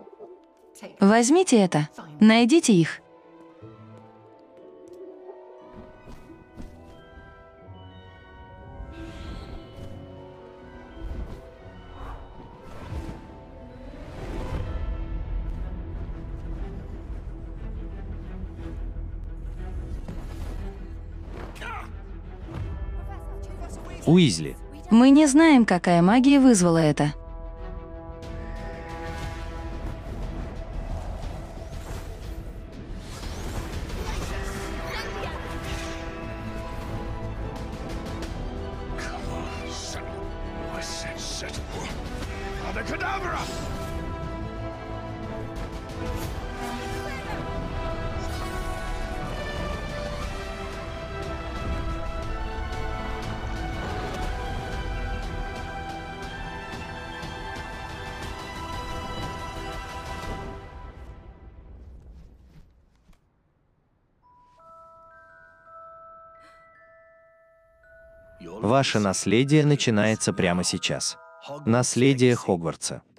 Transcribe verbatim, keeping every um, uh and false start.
Возьмите это. Найдите их. Уизли. Мы не знаем, какая магия вызвала это. Ваше наследие начинается прямо сейчас. Наследие Хогвартса.